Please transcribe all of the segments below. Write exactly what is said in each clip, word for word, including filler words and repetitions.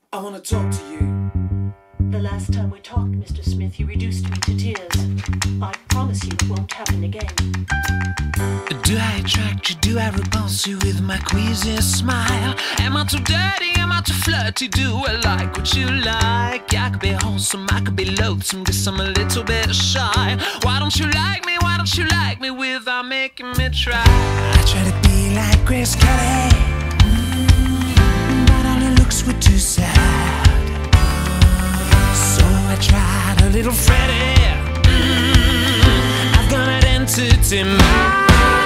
I want to talk to you. The last time we talked, Mister Smith, you reduced me to tears. I promise you it won't happen again. Do I attract you? Do I repulse you with my queasy smile? Am I too dirty? Am I too flirty? Do I like what you like? I could be wholesome, I could be loathsome, guess I'm a little bit shy. Why don't you like me? Why don't you like me without making me try? I try to be like Grace Kelly, mm, but all her looks were too sad. So I tried a little Freddie. mm, I've got an entity mind.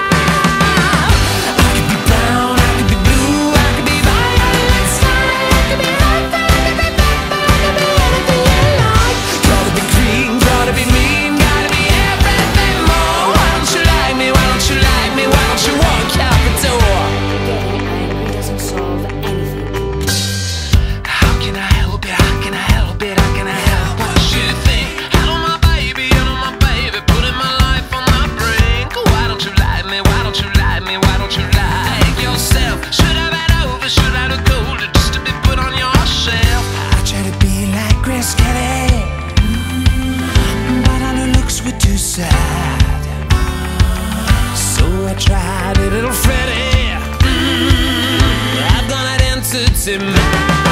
So I tried a little Freddie. mm, I've got an entity mind.